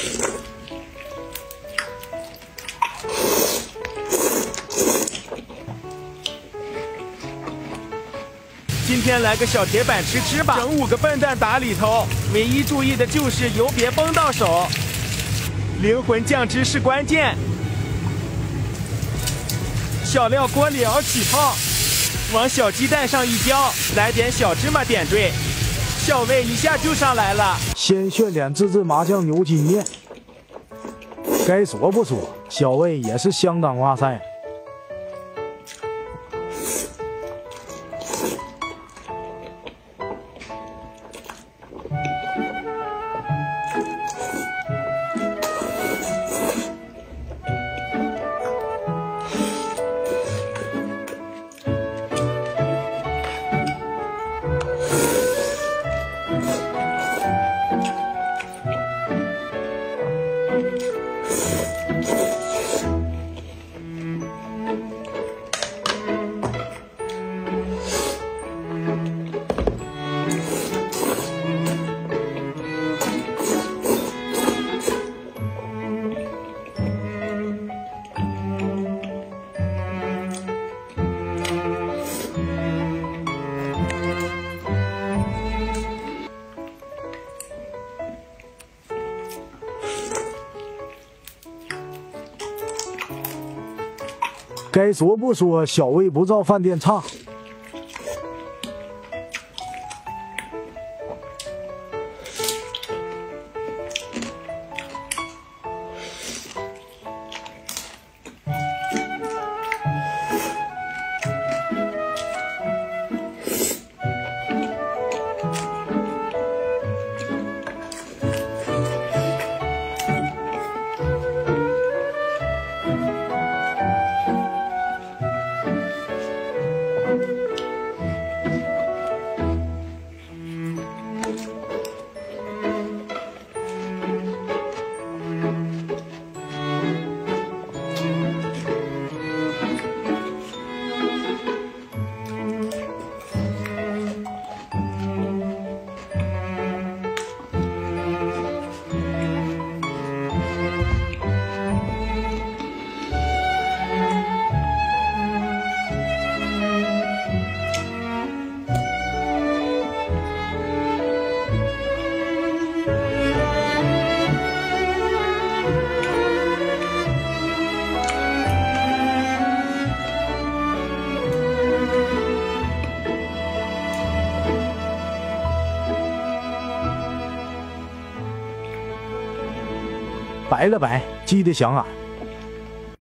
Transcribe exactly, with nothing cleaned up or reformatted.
今天来个小铁板吃吃吧，整五个笨蛋打里头，唯一注意的就是油别崩到手，灵魂酱汁是关键。小料锅里熬起泡，往小鸡蛋上一浇，来点小芝麻点缀，小味一下就上来了。 先炫点自制麻酱牛筋面，该说不说，小味也是相当哇塞。该说不说，小味不照饭店差。摆了摆，记得想俺。